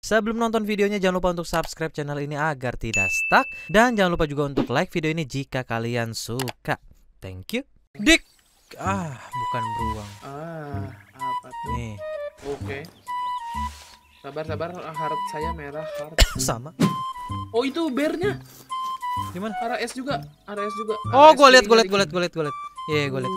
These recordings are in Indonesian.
Sebelum nonton videonya jangan lupa untuk subscribe channel ini agar tidak stuck. Dan jangan lupa juga untuk like video ini jika kalian suka. Thank you. Dik! Bukan beruang. Apa tuh? Nih. Oke. Sabar, heart saya merah, heart. Sama. Oh, itu bearnya. Gimana? RS juga. Oh, RS gue liat. Iya, gue liat.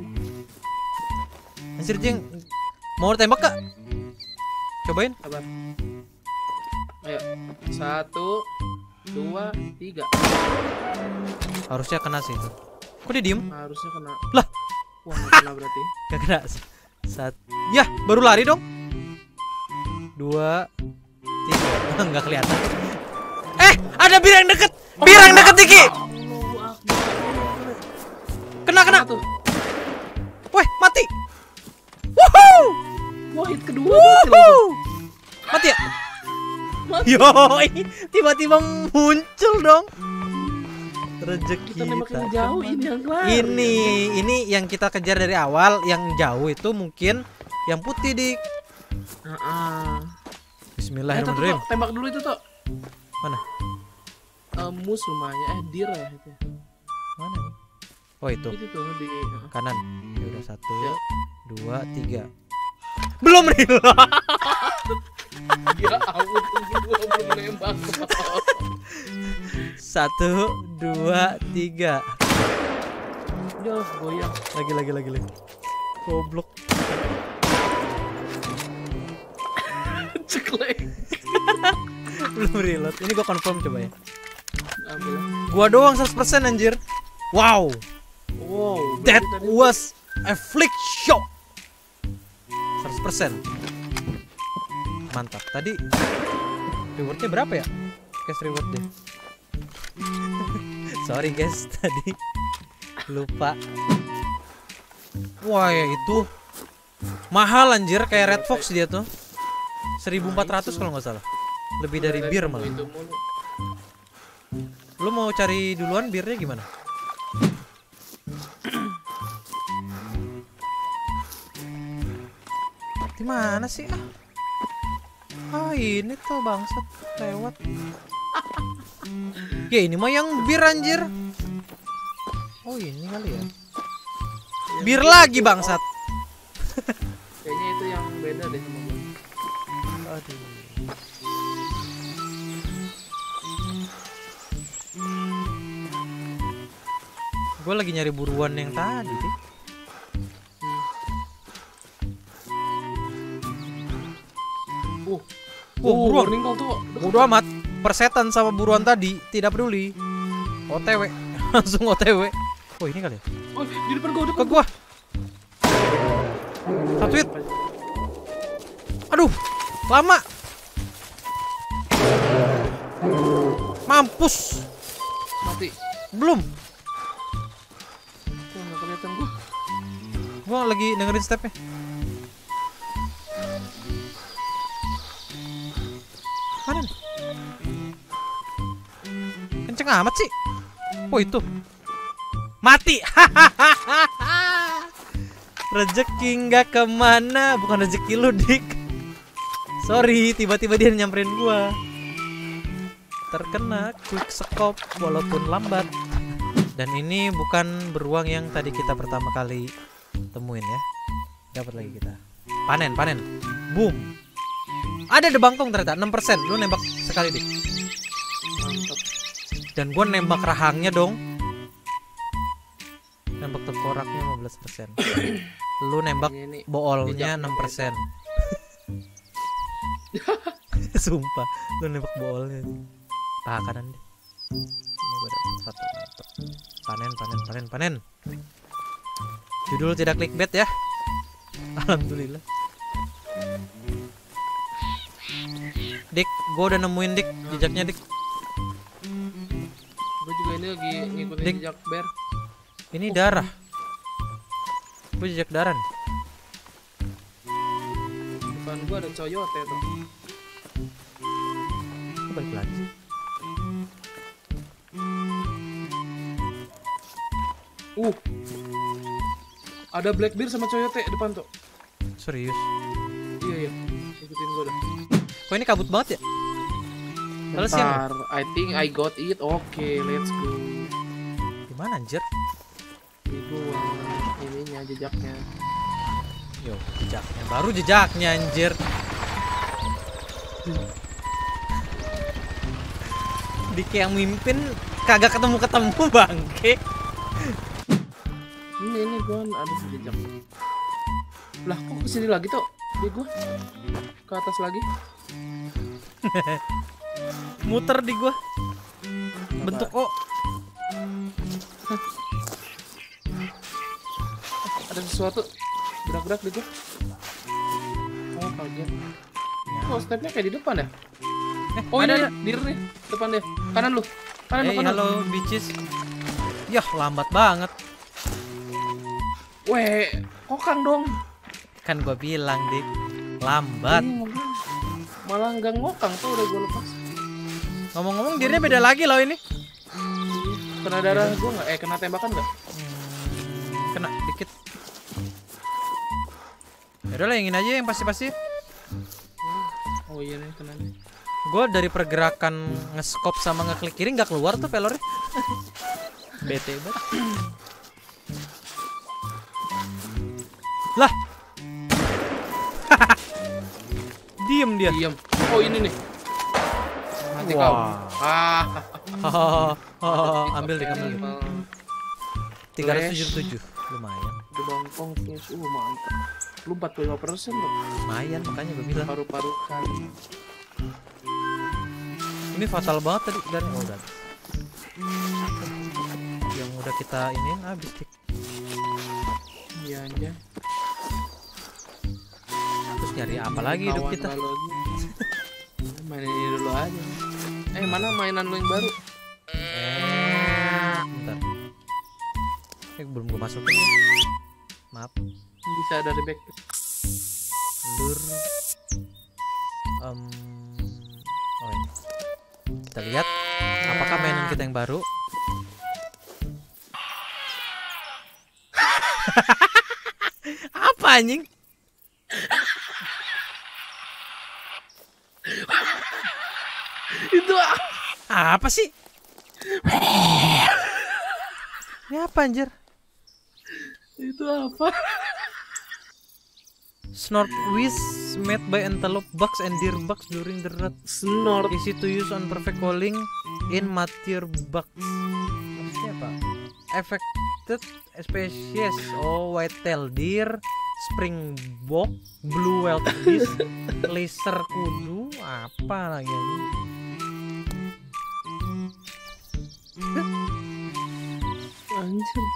Anjir, Jeng. Mau tembak kak? Cobain. Sabar. Ayo. 1, 2, 3. Harusnya kena sih itu. Kok dia diem? Harusnya kena. Lah. Wah, nggak kena berarti. Gak kena. Ya, baru lari dong. 2, 3. Nggak kelihatan. Ada bir yang deket. Bir yang deket, Diki. Kena. Tuh. Weh, mati. Woohoo. Wah, hit kedua mati langsung. Mati ya? Mati. Yo, tiba-tiba muncul dong. Rezeki Kita nembak yang jauh, ini yang kelar. Ini yang kita kejar dari awal. Yang jauh itu mungkin yang putih, Dik. Bismillahirrahmanirrahim. Tembak dulu itu, Tok. Mana? Mus lumayan. Deer ya itu. Mana? Oh, itu. Itu tuh di Kanan. Ya udah 1, Ya. 2, 3. Belum nih. Ya ampun, gua belum nembak. 1, 2, 3. Ya, goyang. Lagi. Goblok. Ceklek. Belum reload. Ini gua confirm coba ya. Ambil. Gua doang 100% anjir. Wow. That was a flick shot. 100%. Mantap. Tadi rewardnya berapa ya? Cash rewardnya. Sorry guys, tadi lupa. Wah, ya itu mahal anjir, kayak Red Fox dia tuh. 1400 kalau nggak salah. Lebih dari bir malah. Lu mau cari duluan birnya gimana? Di mana sih? Ini tuh bangsat lewat. Ya ini mah yang bir anjir. Oh ini kali ya. Bir lagi bangsat. Kayaknya itu yang beda deh sama gua. Aduh. Gue lagi nyari buruan yang tadi sih. Buruan. Warning call tuh. Bodo amat. Persetan sama buruan tadi, tidak peduli. OTW. Langsung OTW. Oh, ini kali ya? Oh, di depan gua, Ke gua. Satu hit. Aduh, lama. Mampus. Mati. Belum. Tuh, nggak kelihatan gua. Gua lagi dengerin stepnya. Mana nih? Kenceng amat sih. Oh itu. Mati. Rezeki nggak kemana. Bukan rezeki lu, Dik. Sorry, tiba-tiba dia nyamperin gua. Terkena quick scope walaupun lambat. Dan ini bukan beruang yang tadi kita pertama kali temuin ya. Dapat lagi kita. Panen. Boom. Ada debangkong ternyata 6%. Lu nembak sekali, Dik. Mantap. Dan gua nembak rahangnya dong. Nembak tengkoraknya 15%. Lu nembak Ini boolnya 6%. Sumpah, lu nembak boolnya. Paha kanan deh. Ini gua dapat satu. Mantap. Panen. Judul tidak clickbait ya. Alhamdulillah. Dik, gua udah nemuin Dik jejaknya, Dik. gua juga ini lagi ngikutin Dik. jejak bear. Ini darah. Gua jejak darah nih. Depan gua ada coyote tuh. Gua balik lagi. Ada black bear sama coyote depan tuh. Serius. Iya. Ikutin gua dah. Kok Kok ini kabut banget ya? Padahal siang. Bentar, I think I got it. Oke, let's go. Gimana anjir? Itu ininya jejaknya. Yo, jejaknya. Baru jejaknya anjir. Diki yang mimpin kagak ketemu bangke. Ini gua ada jejak. Lah kok kesini lagi tuh? Di gua ke atas lagi. Muter di gua. Bentuk O. Ada sesuatu gerak-gerak di gua. Oh kaget. Oh stepnya kayak di depan ya? Oh ada. ini dir nih depan dia. Kanan lu. Kanan lu, Hey, kanan. halo bitches. Yah, lambat banget. Weh, kokang dong. Kan gua bilang, Dik. Lambat. Malah nggak ngokang tuh udah gua lepas. Ngomong-ngomong dirinya beda lagi loh ini. Kena darah gua nggak? Kena tembakan nggak? Kena dikit. Yaudah lah, yang ini aja yang pasti-pasti. Oh iya nih kena nih. Gue dari pergerakan nge-scope sama ngeklik kiri nggak keluar tuh pelornya. Bete banget. Lah. Diem dia. Diam. Oh ini nih. Nanti kau. Wah. Ambil deh, ambil deh. 377. Lumayan. Di bangkong flash. Mantap. Lu 45% tuh. Lumayan, makanya gue bilang. Paru-paru kali. Ini fatal banget tadi dan oh, udah. Yang udah kita iniin habis dik. Iya aja. Terus nyari apa lagi hidup Kawan kita? lagi. Mainin ini dulu aja. Mana mainan lu yang baru? Bentar. Belum gue masukin. Maaf. Bisa dari back. Lur. Oh ini. Kita lihat apakah mainan kita yang baru. Apa anjing? Itu Apa sih? Ini apa anjir? itu apa? Snort whiz made by antelope bucks and deer bucks during the rut. Snort. Easy to use on perfect calling in mature bucks. Maksudnya apa? Affected species. Oh, white-tailed deer, springbok, blue wildebeest, laser kudu, apa lagi ini? Anjir.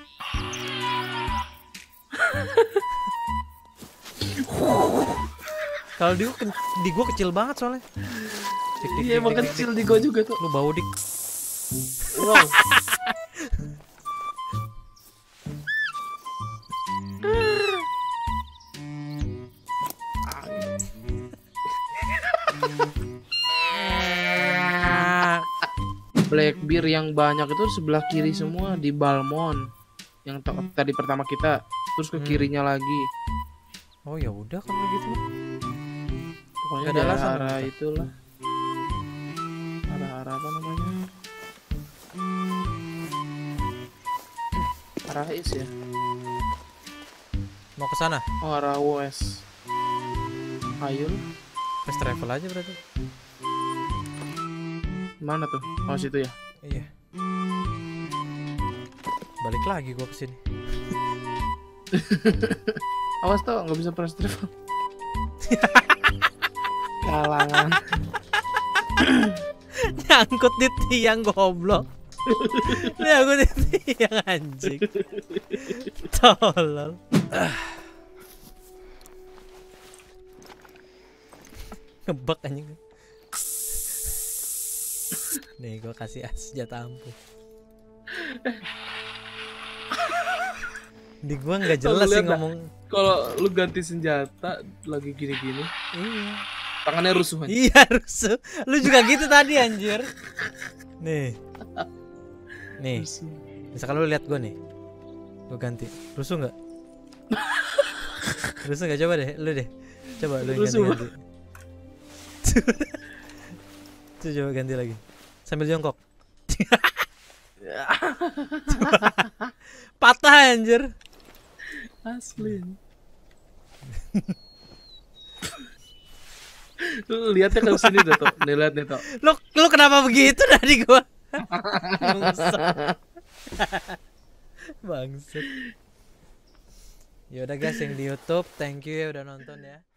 Kalau di gua kecil banget soalnya. Iya emang kecil di gua juga tuh. Lu bau dik. Wow. Black bear yang banyak itu sebelah kiri semua di Balmond. Yang tadi pertama kita, terus ke kirinya lagi. Oh ya udah kalau gitu. Pokoknya Gak ada di alasan arah apa? itulah. Arah apa namanya? Arah is ya. Mau ke sana? Oh, arah west. Ayo. Fast travel aja berarti. Mana tuh? Oh situ ya. Iya. Balik lagi gua ke sini. Awas tau nggak bisa press travel. Kalangan. Nyangkut di tiang goblok. Nyangkut di tiang anjing. Tolol. Ngebak anjing. Nih gua kasih senjata ampuh. Di gua nggak jelas sih ngomong. Kalau lu ganti senjata lagi gini-gini, Iya. tangannya rusuh aja. Iya rusuh. Lu juga gitu tadi anjir. Nih. Nih. Misalkan lu lihat gua nih. Gua ganti. Rusuh nggak? Rusuh nggak? Coba deh, lu deh. Coba lu yang Rusuh. ganti. Coba ganti lagi. Sambil jongkok. Patah anjir. Asli. Lu lihatnya ke sini tuh, nih lihat nih tuh. Lu kenapa begitu dari gua? Bangsat. Bangsat. Ya udah guys yang di YouTube, thank you ya udah nonton ya.